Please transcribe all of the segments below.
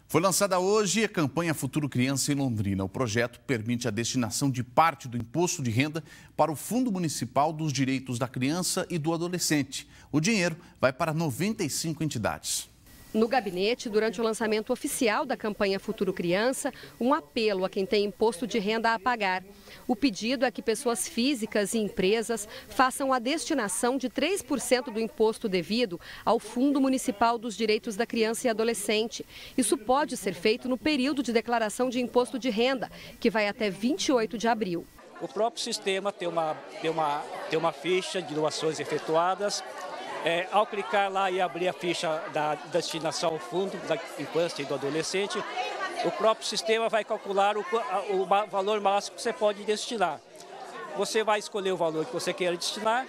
Foi lançada hoje a campanha Futuro Criança em Londrina. O projeto permite a destinação de parte do imposto de renda para o Fundo Municipal dos Direitos da Criança e do Adolescente. O dinheiro vai para 95 entidades. No gabinete, durante o lançamento oficial da campanha Futuro Criança, um apelo a quem tem imposto de renda a pagar. O pedido é que pessoas físicas e empresas façam a destinação de 3% do imposto devido ao Fundo Municipal dos Direitos da Criança e Adolescente. Isso pode ser feito no período de declaração de imposto de renda, que vai até 28 de abril. O próprio sistema tem uma ficha de doações efetuadas. Ao clicar lá e abrir a ficha da destinação ao fundo da infância e do adolescente, o próprio sistema vai calcular o valor máximo que você pode destinar. Você vai escolher o valor que você quer destinar,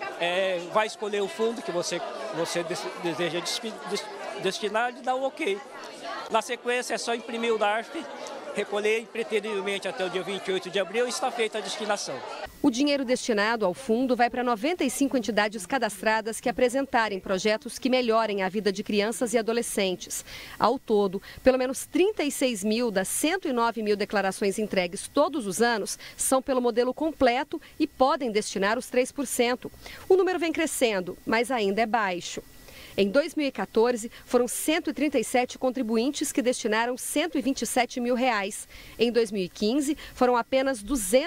vai escolher o fundo que você deseja destinar e dá o OK. Na sequência é só imprimir o DARF, recolher pretendivelmente até o dia 28 de abril e está feita a destinação. O dinheiro destinado ao fundo vai para 95 entidades cadastradas que apresentarem projetos que melhorem a vida de crianças e adolescentes. Ao todo, pelo menos 36 mil das 109 mil declarações entregues todos os anos são pelo modelo completo e podem destinar os 3%. O número vem crescendo, mas ainda é baixo. Em 2014, foram 137 contribuintes que destinaram R$127 mil. Em 2015, foram apenas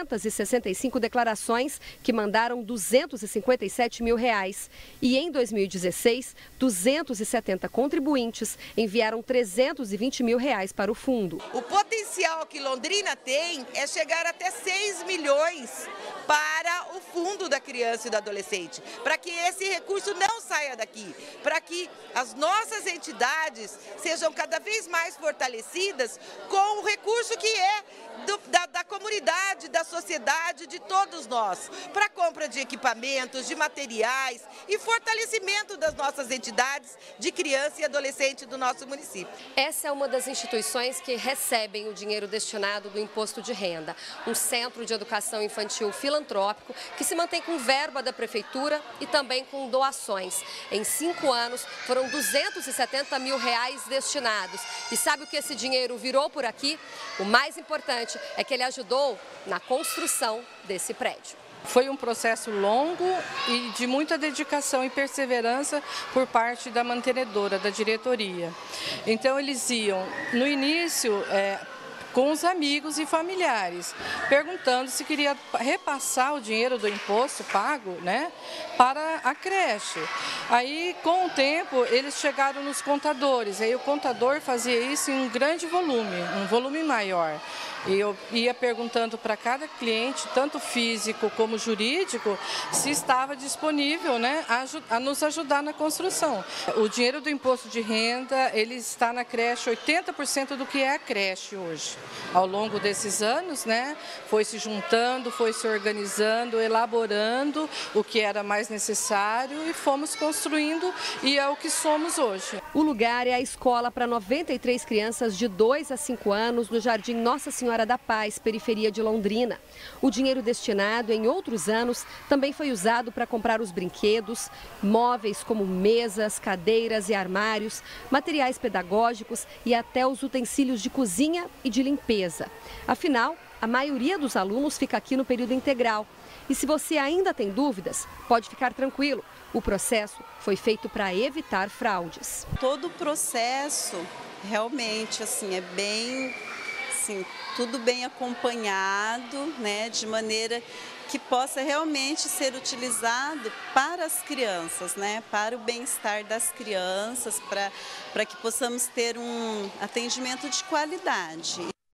265 declarações que mandaram R$257 mil. E em 2016, 270 contribuintes enviaram R$320 mil para o fundo. O potencial que Londrina tem é chegar até 6 milhões para o Fundo da Criança e do Adolescente, para que esse recurso não saia daqui, para que as nossas entidades sejam cada vez mais fortalecidas com o recurso que é da comunidade, da sociedade, de todos nós, para compra de equipamentos, de materiais e fortalecimento das nossas entidades de criança e adolescente do nosso município. Essa é uma das instituições que recebem o dinheiro destinado do imposto de renda, um centro de educação infantil filantrópico que se mantém com verba da prefeitura e também com doações. Em 5 anos, foram R$270 mil destinados. E sabe o que esse dinheiro virou por aqui? O mais importante é que ele ajudou na construção desse prédio. Foi um processo longo e de muita dedicação e perseverança por parte da mantenedora, da diretoria. Então eles iam, no início, com os amigos e familiares, perguntando se queria repassar o dinheiro do imposto pago, né, para a creche. Aí, com o tempo, eles chegaram nos contadores, aí o contador fazia isso em um grande volume, um volume maior. E eu ia perguntando para cada cliente, tanto físico como jurídico, se estava disponível, né, a nos ajudar na construção. O dinheiro do imposto de renda, ele está na creche, 80% do que é a creche hoje. Ao longo desses anos, né, foi se juntando, foi se organizando, elaborando o que era mais necessário e fomos construindo e é o que somos hoje. O lugar é a escola para 93 crianças de 2 a 5 anos no Jardim Nossa Senhora da Paz, periferia de Londrina. O dinheiro destinado em outros anos também foi usado para comprar os brinquedos, móveis como mesas, cadeiras e armários, materiais pedagógicos e até os utensílios de cozinha e de limpeza. Afinal, a maioria dos alunos fica aqui no período integral. E se você ainda tem dúvidas, pode ficar tranquilo. O processo foi feito para evitar fraudes. Todo o processo realmente é bem, tudo bem acompanhado, né, de maneira que possa realmente ser utilizado para as crianças, né, para o bem-estar das crianças, para que possamos ter um atendimento de qualidade.